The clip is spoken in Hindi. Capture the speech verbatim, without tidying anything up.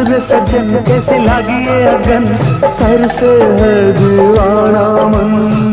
रे सजन कैसे लागी ये अगन, कर से है दीवाना मन।